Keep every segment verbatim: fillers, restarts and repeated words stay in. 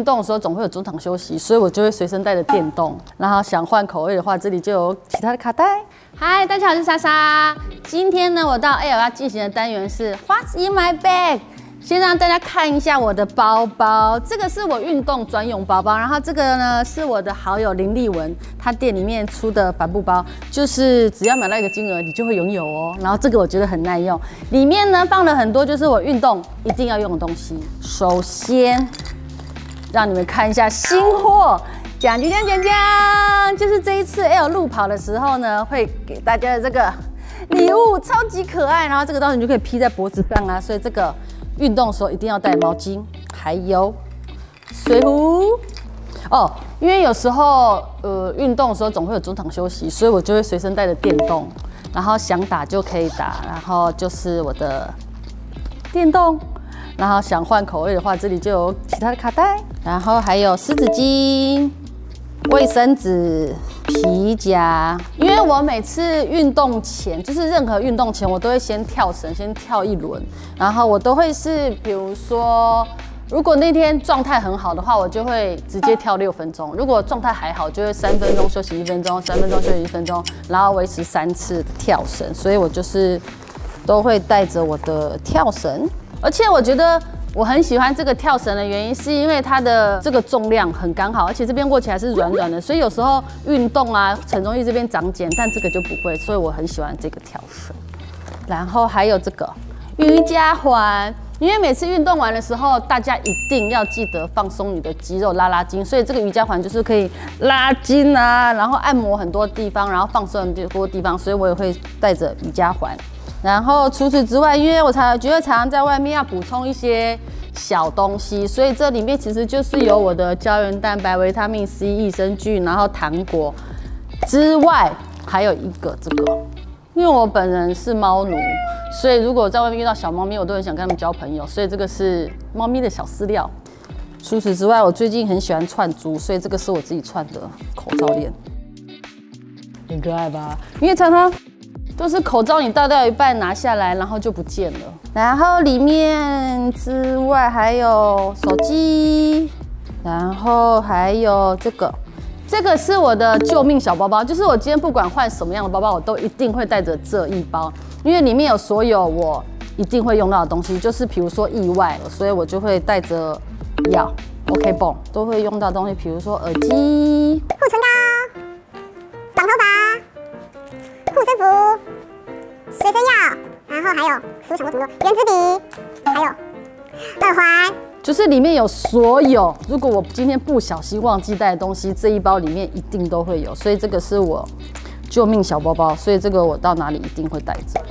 运动的时候总会有中场休息，所以我就会随身带着电动。然后想换口味的话，这里就有其他的卡带。嗨，大家好，我是莎莎。今天呢，我到 L 要进行的单元是 What's in my bag。 先让大家看一下我的包包，这个是我运动专用包包，然后这个呢是我的好友林立文，他店里面出的帆布包，就是只要买到一个金额，你就会拥有哦。然后这个我觉得很耐用，里面呢放了很多就是我运动一定要用的东西。首先让你们看一下新货，讲讲讲讲讲，就是这一次 L 路跑的时候呢，会给大家的这个礼物，超级可爱。然后这个到时候你就可以披在脖子上啊，所以这个。 运动的时候一定要带毛巾，还有水壶哦。因为有时候呃运动的时候总会有中场休息，所以我就会随身带着电动，然后想打就可以打。然后就是我的电动，然后想换口味的话，这里就有其他的卡带，然后还有湿纸巾、卫生纸。 皮夹，因为我每次运动前，就是任何运动前，我都会先跳绳，先跳一轮，然后我都会是，比如说，如果那天状态很好的话，我就会直接跳六分钟；如果状态还好，就会三分钟休息一分钟，三分钟休息一分钟，然后维持三次跳绳。所以我就是都会带着我的跳绳，而且我觉得。 我很喜欢这个跳绳的原因，是因为它的这个重量很刚好，而且这边握起来是软软的，所以有时候运动啊，很容易这边长茧，但这个就不会，所以我很喜欢这个跳绳。然后还有这个瑜伽环，因为每次运动完的时候，大家一定要记得放松你的肌肉，拉拉筋，所以这个瑜伽环就是可以拉筋啊，然后按摩很多地方，然后放松很多地方，所以我也会带着瑜伽环。 然后除此之外，因为我常觉得常常在外面要补充一些小东西，所以这里面其实就是有我的胶原蛋白、维他命 C、益生菌，然后糖果之外，还有一个这个，因为我本人是猫奴，所以如果在外面遇到小猫咪，我都很想跟它们交朋友，所以这个是猫咪的小饲料。除此之外，我最近很喜欢串珠，所以这个是我自己串的口罩链，很可爱吧？因为常常。 都是口罩，你戴到一半拿下来，然后就不见了。然后里面之外还有手机，然后还有这个，这个是我的救命小包包，就是我今天不管换什么样的包包，我都一定会带着这一包，因为里面有所有我一定会用到的东西，就是比如说意外了，所以我就会带着药 ，OK 绷都会用到的东西，比如说耳机、 护唇膏、绑头发。 护身符、随身药，然后还有是不是想过怎么多？原子笔，还有耳环， 就是里面有所有，如果我今天不小心忘记带的东西，这一包里面一定都会有，所以这个是我救命小包包，所以这个我到哪里一定会带着。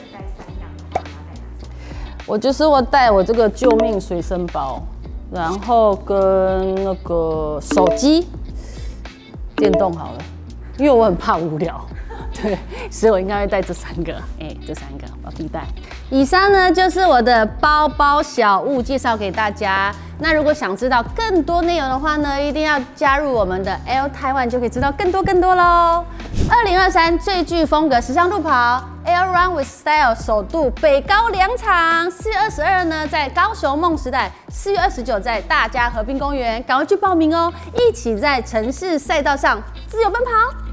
我就是我带我这个救命随身包，然后跟那个手机、电动好了，因为我很怕无聊。 对，所以我应该会带这三个，哎、欸，这三个我必带。以上呢就是我的包包小物介绍给大家。那如果想知道更多内容的话呢，一定要加入我们的 L Taiwan， 就可以知道更多更多喽。二零二三最具风格时尚路跑 L Run with Style 首度北高两场，四月二十二呢在高雄梦时代，四月二十九在大家河滨公园，赶快去报名哦，一起在城市赛道上自由奔跑。